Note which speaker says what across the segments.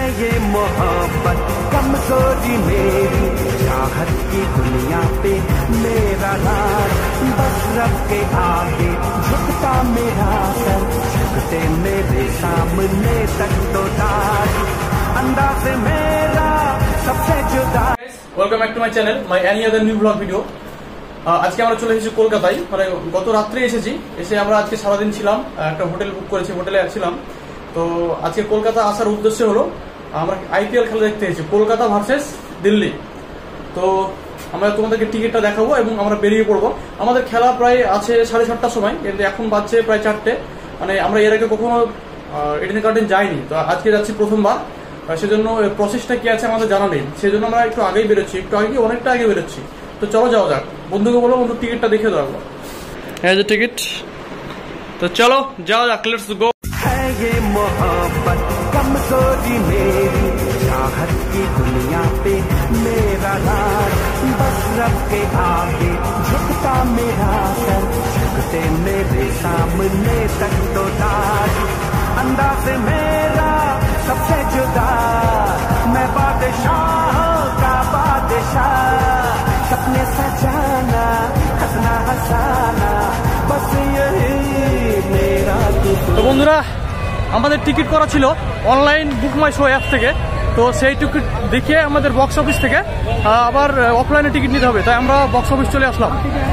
Speaker 1: ये मोहब्बत कमजोरी मेरी, चाहत की दुनिया पे मेरा लाल, बस रब के आगे झुकता मेरा सर, झुकते मेरे सामने तक तो ताज, अंदाज मेरा सबसे जुदा।
Speaker 2: Welcome back to my channel, my any other new vlog video. আজকে আমরা চলে এসেছি কলকাতায়, মানে গত রাত্রে এসেছি। এসে আমরা আজকে সারাদিন ছিলাম, একটা হোটেল বুক করেছি, হোটেলে ছিলাম। তো আজকে কলকাতা আসার উদ্দেশ্য হলো আমরা আইপিএল খেলা দেখতে এসেছি, কলকাতা ভার্সেস দিল্লি। তো আমরা তোমাদেরকে টিকিটটা দেখাবো এবং আমরা বেরিয়ে পড়বো। আমাদের খেলা প্রায় আছে 7:30টার সময়, কিন্তু এখন বাজছে প্রায় 4টে। মানে আমরা এর আগে কখনো এডেন গার্ডেন যাইনি, তো আজকে যাচ্ছি প্রথমবার। সেজন্য প্রসেসটা কি আছে আমাদের জানা নেই, সেজন্য আমরা একটু আগেই বেরোচ্ছি, একটু আগে অনেকটা আগে বেরোচ্ছি। তো চলো যাওয়া যাক। বন্ধুকে বলো বন্ধু টিকিটটা দেখে দেবো। এই যে টিকিট, তো চলো যাওয়া যাক, লেটস গো।
Speaker 1: ये मोहब्बत कमजोरी मेरी, चाहत की दुनिया पे मेरा लाल, बस रब के आगे झुकता मेरा सर, झुकते मेरे सामने तक तो ताज, अंदाज मेरा सबसे जुदा, मैं बादशाह का बादशाह, सपने सजाना हंसना हंसाना, बस यही मेरा।
Speaker 2: তো বন্ধুরা, আমাদের টিকিট করা ছিল online Book My Show app থেকে। তো সেই টিকিট দেখিয়ে আমাদের বক্স অফিস থেকে আবার অফলাইনে টিকিট নিতে হবে, তাই আমরা বক্স অফিস চলে আসলাম।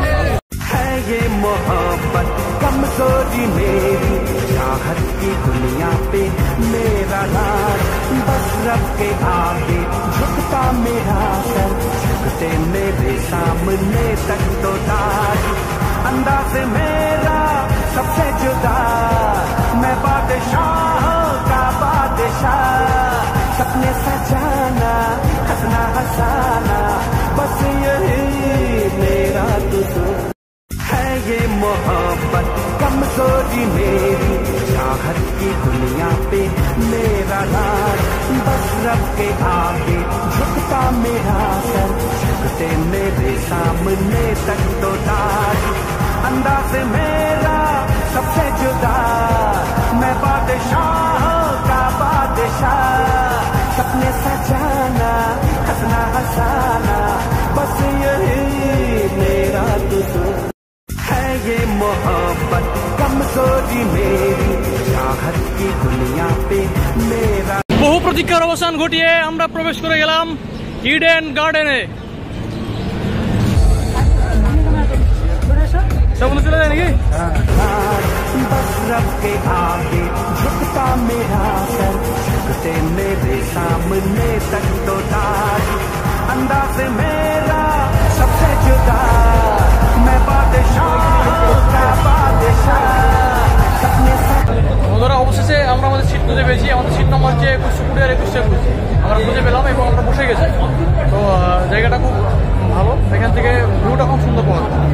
Speaker 1: ये मोहब्बत कमजोरी मेरी, चाहत की दुनिया पे मेरा लाल, बस रब के आगे झुकता मेरा सर, झुकते मेरे सामने तक तो ताज, अंदाज मेरा सबसे जुदा, मैं बादशाह का बादशाह, सपने सजाना हंसना हंसाना, बस यही मेरा कसूर है। ये मोहब्बत कमजोरी मेरी, चाहत की दुनिया पे मेरा लाल, बस रब के आगे झुकता मेरा सर, झुकते मेरे सामने तक तो ताज, अंदाज मेरा सबसे जुदा, मैं बादशाह का बादशाह, सपने सजाना हंसना हंसाना, बस यही मेरा कसूर है। ये मोहब्बत कमजोरी मेरी, चाहत की दुनिया पे मेरा।
Speaker 2: বহু প্রতীক্ষার অবসান ঘটিয়ে আমরা প্রবেশ করে গেলাম ইডেন গার্ডেনে। सब चले जाए नाकि?
Speaker 1: बस रब के आगे झुकता मेरा सर, झुकते मेरे सामने तक तो ताज, अंदाज मेरा सबसे जुदा, मैं बादशाह का बादशाह, सपने
Speaker 2: বন্ধুরা, অবশেষে আমরা আমাদের সিট খুঁজে পেয়েছি। আমাদের সিট নম্বর হচ্ছে 21 আর 21 আমরা খুঁজে পেলাম এবং আমরা বসে গেছি। তো জায়গাটা খুব ভালো, এখান থেকে ভিউটা খুব সুন্দর পাওয়া যায়।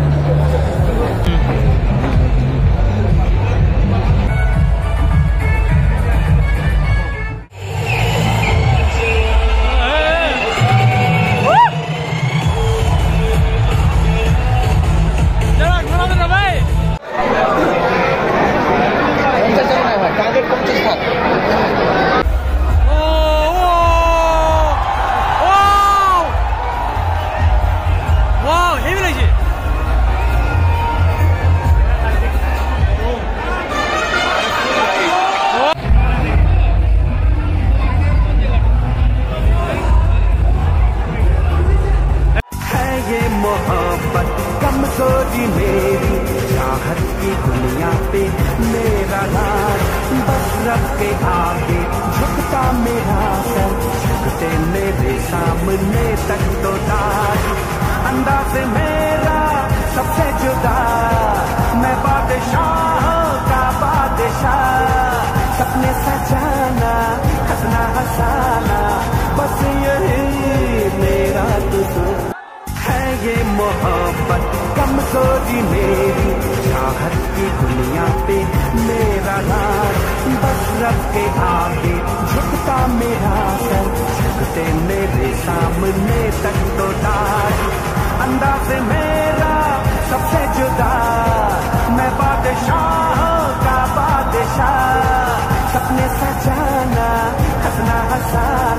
Speaker 1: मोहब्बत कमजोरी मेरी, चाहत की दुनिया पे मेरा लाल, बस रब के आगे झुकता मेरा सर, झुकते मेरे सामने तक तो ताज, अंदाज मेरा सबसे जुदा, मैं बादशाह का बादशाह, सपने सजाना हंसना हंसाना, बस यही मेरा कसूर है। ये मोहब्बत कमजोरी मेरी, चाहत की दुनिया पे मेरा लाल, बस रब के आगे झुकता मेरा सर, झुकते मेरे सामने तक तो ताज, अंदाज मेरा सबसे जुदा, मैं बादशाह का बादशाह, सपने सजाना हंसना हंसाना, सा